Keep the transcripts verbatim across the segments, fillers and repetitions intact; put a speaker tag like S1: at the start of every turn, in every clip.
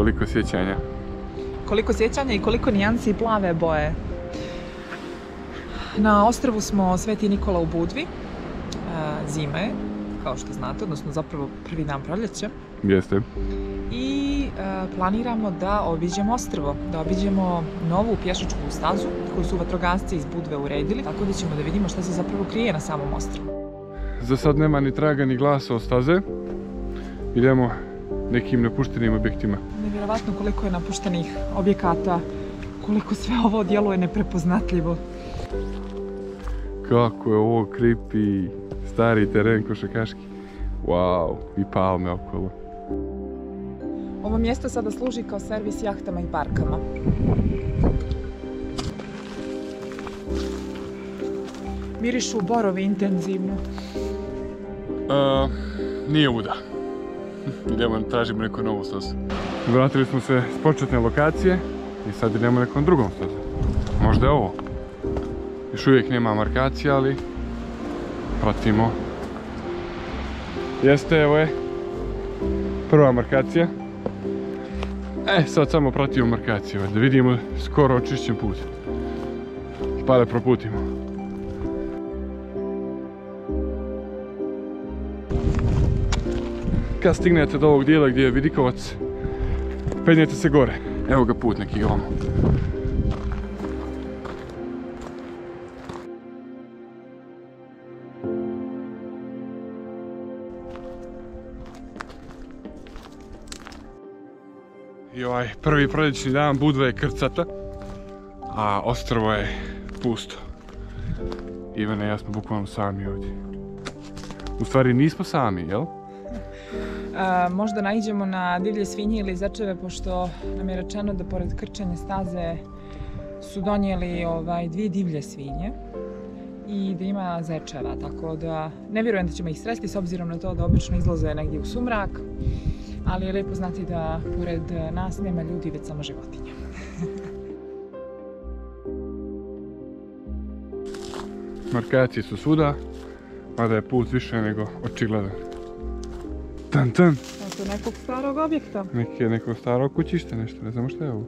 S1: koliko sjećanja.
S2: Koliko sjećanja i koliko nijansi plave boje. Na ostrvu smo Sveti Nikola u Budvi. Zima je, kao što znate, odnosno zapravo prvi dan proljeća.
S1: Jeste.
S2: I e, planiramo da obiđemo ostrvo, da obiđemo novu pješačku stazu koju su vatrogasci iz Budve uredili, tako da ćemo da vidimo šta se zapravo krije na samom ostrvu.
S1: Za sad nema ni traga ni glasa od staze. Idemo nekim napuštenim objektima.
S2: Nevjerovatno koliko je napuštenih objekata, koliko sve ovo djeluje neprepoznatljivo.
S1: Kako je ovo creepy, stari teren košarkaški. Wow, i palme okolo.
S2: Ovo mjesto sada služi kao servis jahtama i barkama. Mirišu borovi intenzivno.
S1: Uh, nije uda. Idemo, tražimo neku novu stazu. Vratili smo se s početne lokacije i sad idemo nekom drugom stazu. Možda je ovo. Još uvijek nema markacija, ali pratimo. Jeste, evo je prva markacija. E, sad samo pratimo markaciju, da vidimo skoro očišćen put. Pa da proputimo. Kad stignete do ovog dijela gdje je vidikovac, penjete se gore. Evo ga put neki ovamo. I ovaj prvi proljećni dan Budva je krcata, a ostrvo je pusto. Ivana i ja smo bukvalno sami ovdje. U stvari nismo sami, jel?
S2: E, možda naiđemo na divlje svinje ili zečeve, pošto nam je rečeno da pored krčenja staze su donijeli ovaj, dvije divlje svinje i da ima zečeva, tako da ne vjerujem da ćemo ih sresti s obzirom na to da obično izlaze negdje u sumrak. Ali je lijepo znati da pored nas nema ljudi, već samo životinja.
S1: Markacije su svuda, mada je put više nego očigledan. Tan tan!
S2: To je nekog starog objekta.
S1: Neke, nekog starog kućišta, nešto, ne znamo šta je ovo.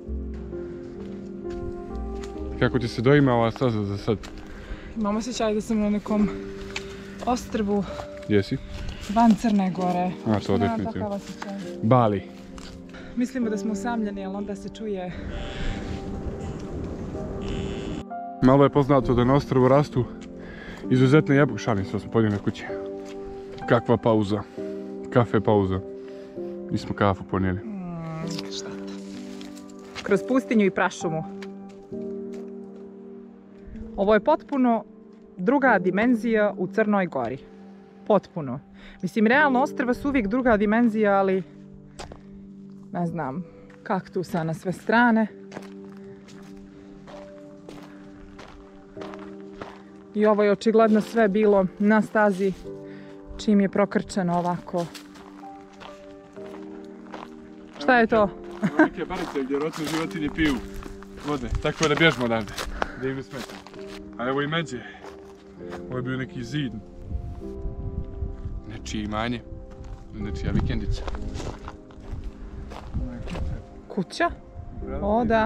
S1: Kako ti se doima ova staza za sad?
S2: Imam osjećaj da sam na nekom ostrvu.
S1: Gdje si?
S2: Van Crne Gore.
S1: A, to definitivno.
S2: osjećaj.
S1: Bali.
S2: Mislimo da smo usamljeni, ali onda se čuje...
S1: Malo je poznato da na ostrvu rastu izuzetne jabuke. Šalim se, smo podijeli na kući. Kakva pauza. Kafe pauza. Nismo kafu ponijeli.
S2: Mm, šta to? Kroz pustinju i prašumu. Ovo je potpuno druga dimenzija u Crnoj Gori. Potpuno. Mislim, realno ostrva su uvijek druga dimenzija, ali ne znam, kaktusa na sve strane. I ovo je očigledno sve bilo na stazi čim je prokrčeno ovako. Šta je to?
S1: Neke barice gdje rotne životinje piju vode, tako da bježimo odavde, da im ne smeta. A evo i međe. Ovo je bio neki zid. Nečije imanje, nečija vikendica.
S2: Kuća? O da.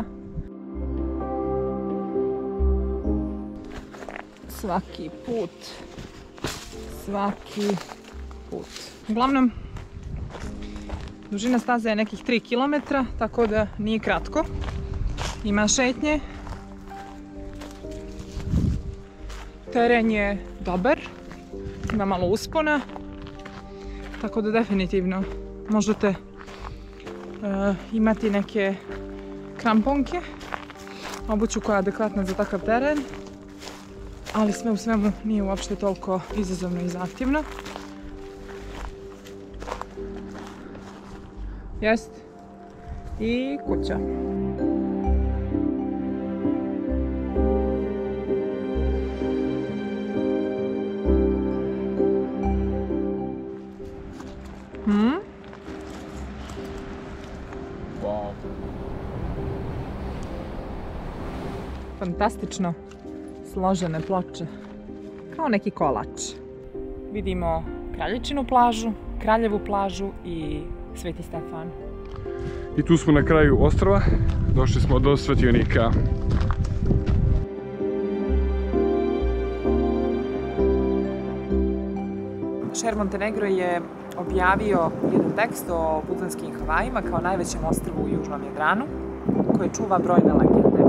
S2: Svaki put. Svaki put. Uglavnom, dužina staze je nekih tri kilometra, tako da nije kratko. Ima šetnje. Teren je dobar. Ima malo uspona. Tako da definitivno možete uh, imati neke kramponke, obuću koja je adekvatna za takav teren, ali sve u svemu nije uopšte toliko izazovno i zahtjevno. Jest. I kuća. Hmm?
S1: Wow.
S2: Fantastično složene ploče. Kao neki kolač. Vidimo Kraljičinu plažu, Kraljevu plažu i Sveti Stefan.
S1: I tu smo na kraju ostrva, došli smo do svetionika.
S2: Share Montenegro je objavio jedan tekst o Butlanskim Havajima kao najvećem ostrvu u Južnom Jadranu, koje čuva brojne legende.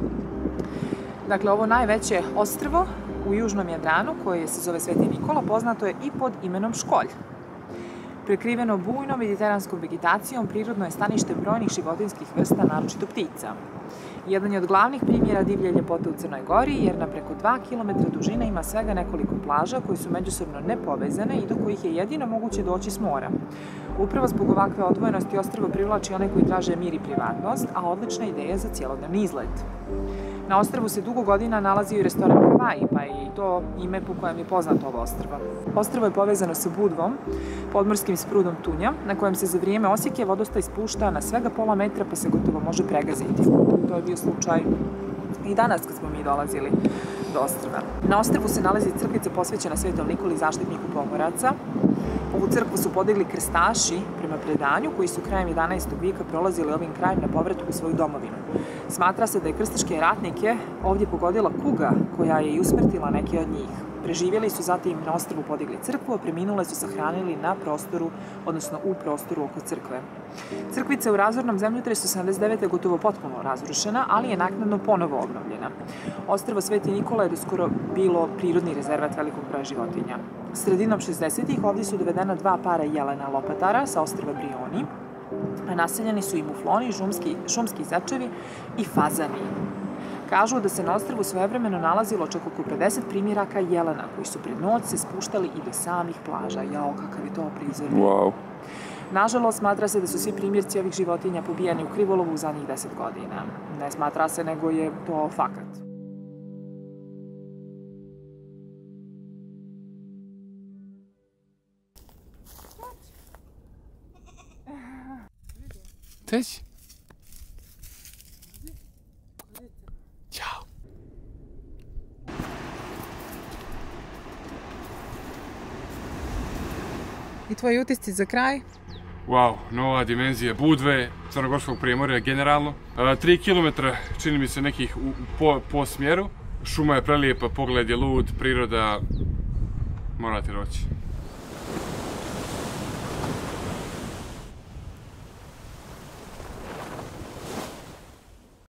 S2: Dakle, ovo najveće ostrvo u Južnom Jadranu, koje se zove Sveti Nikola, poznato je i pod imenom Školj. Prekriveno bujnom mediteranskom vegetacijom, prirodno je stanište brojnih životinjskih vrsta, naročito ptica. Jedan je od glavnih primjera divlje ljepote u Crnoj Gori, jer na preko dva kilometra dužine ima svega nekoliko plaža koje su međusobno nepovezane i do kojih je jedino moguće doći s mora. Upravo zbog ovakve odvojenosti ostrvo privlači one koji traže mir i privatnost, a odlična ideja za cjelodnevni izlet. Na ostrvu se dugo godina nalazio i restoran Havaji, pa je i to ime po kojem je poznato ovo ostrvo. Ostrvo je povezano sa Budvom, podmorskim sprudom Tunja, na kojem se za vrijeme osjeke vodostaj spušta na svega pola metra pa se gotovo može pregaziti. To je bio slučaj i danas kad smo mi dolazili do ostrva. Na ostrvu se nalazi crkvica posvećena Svetom Nikoli, zaštitniku pomoraca. Ovu crkvu su podigli krstaši prema predanju koji su krajem jedanaestog vijeka prolazili ovim krajem na povratku u svoju domovinu. Smatra se da je krstaške ratnike ovdje pogodila kuga koja je i usmrtila neke od njih. Preživjeli su zatim na ostrvu podigli crkvu, a preminule su sahranili na prostoru, odnosno u prostoru oko crkve. Crkvica je u razornom zemljotresu sedamdeset devete gotovo potpuno razrušena, ali je naknadno ponovo obnovljena. Ostrvo Sveti Nikola je doskoro bilo prirodni rezervat velikog broja životinja. Sredinom šezdesetih ovdje su dovedena dva para jelena lopatara sa ostrva Brioni, a naseljeni su i mufloni, šumski, šumski zečevi i fazani. Kažu da se na ostrvu svojevremeno nalazilo čak oko pedeset primjeraka jelena koji su pred noć se spuštali i do samih plaža. Jao, kakav je to prizor.
S1: Wow.
S2: Nažalost, smatra se da su svi primjerci ovih životinja pobijeni u krivolovu u zadnjih deset godina. Ne smatra se, nego je to fakat.
S1: Cześć. Ćao.
S2: I tvoji utisci za kraj?
S1: Wow, nova dimenzija Budve, Crnogorskog primorja generalno. E, tri kilometra čini mi se nekih u, po, po smjeru. Šuma je prelijepa, pogled je lud, priroda, morate doći.